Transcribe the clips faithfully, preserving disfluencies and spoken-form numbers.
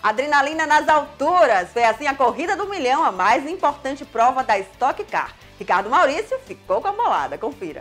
Adrenalina nas alturas. Foi assim a corrida do milhão, a mais importante prova da Stock Car. Ricardo Maurício ficou com a bolada. Confira.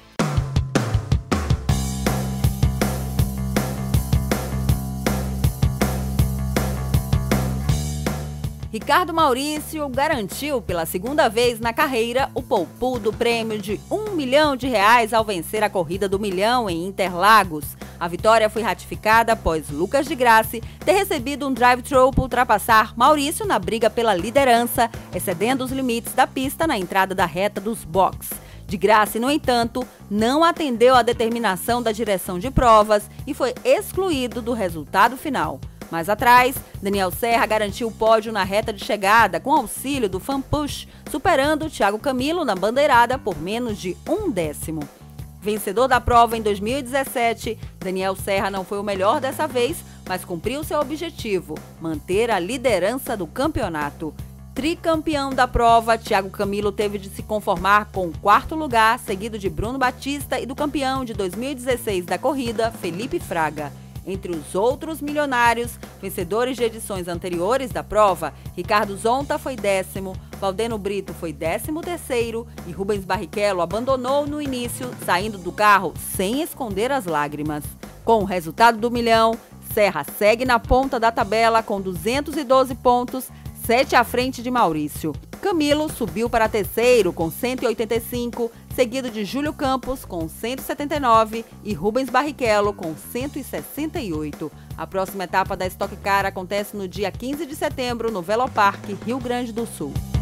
Ricardo Maurício garantiu pela segunda vez na carreira o poupudo prêmio de um milhão de reais ao vencer a corrida do milhão em Interlagos. A vitória foi ratificada após Lucas de Grassi ter recebido um drive-thru para ultrapassar Maurício na briga pela liderança, excedendo os limites da pista na entrada da reta dos boxes. De Grassi, no entanto, não atendeu à determinação da direção de provas e foi excluído do resultado final. Mais atrás, Daniel Serra garantiu o pódio na reta de chegada com auxílio do fan push, superando Thiago Camilo na bandeirada por menos de um décimo. Vencedor da prova em dois mil e dezessete, Daniel Serra não foi o melhor dessa vez, mas cumpriu seu objetivo, manter a liderança do campeonato. Tricampeão da prova, Thiago Camilo teve de se conformar com o quarto lugar, seguido de Bruno Batista e do campeão de dois mil e dezesseis da corrida, Felipe Fraga. Entre os outros milionários, vencedores de edições anteriores da prova, Ricardo Zonta foi décimo, Valdeno Brito foi décimo terceiro e Rubens Barrichello abandonou no início, saindo do carro sem esconder as lágrimas. Com o resultado do milhão, Serra segue na ponta da tabela com duzentos e doze pontos, sete à frente de Maurício. Camilo subiu para terceiro com cento e oitenta e cinco, seguido de Júlio Campos com cento e setenta e nove e Rubens Barrichello com cento e sessenta e oito. A próxima etapa da Stock Car acontece no dia quinze de setembro no Velopark, Rio Grande do Sul.